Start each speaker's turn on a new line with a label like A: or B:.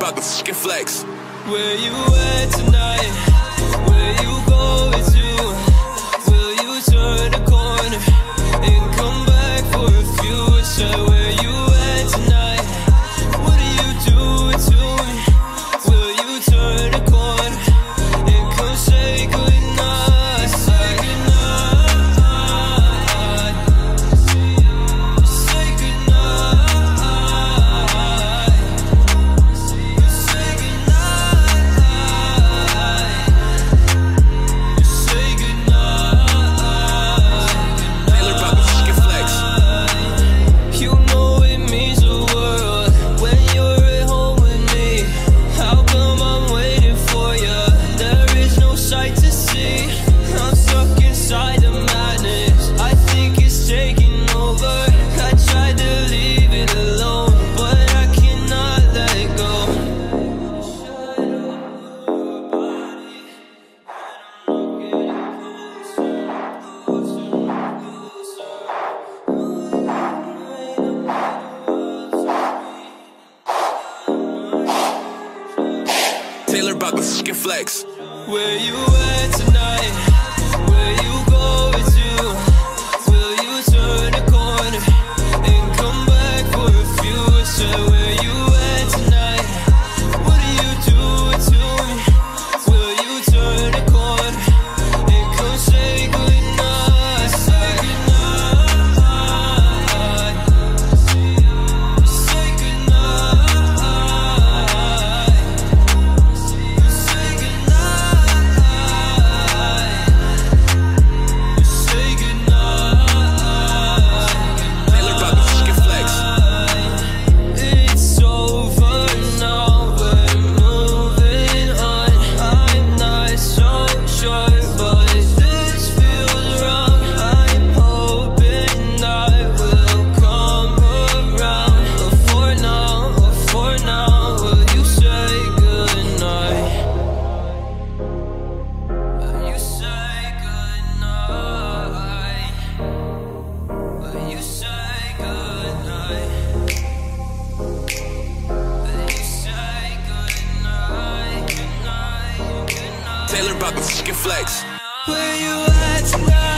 A: about to fucking flex.
B: Where you at tonight? Where you going to? Will you turn the corner and come back for a few? Say where you at tonight? What are you doing to me? Will you turn the corner and come say goodnight? Say goodnight. Say goodnight. Say goodnight. Say goodnight.
A: Taylor about to fucking flex.
B: You know it means the world when you're at home with me. How come I'm waiting for you? There is no sight to see. I'm stuck inside the madness. I think it's taking over. I tried to leave it alone, but I cannot let it go.
A: Taylor about to fucking flex.
B: Where you at tonight? Where you going to? Will you turn the corner and come back for a few? Say where you at tonight? What are you doing to me? Will you turn the corner and come say goodnight? Say goodnight. Say goodnight. Say goodnight. Say goodnight.
A: Taylor about to fucking flex.
B: It's over now, we're moving on. I'm not so sure, but this feels wrong. I'm hoping that we'll come around. But for now, will you say goodnight? Will you say goodnight? Will you say goodnight? Will you say goodnight, goodnight, goodnight?
A: Taylor about to fucking flex.
B: Where you at tonight?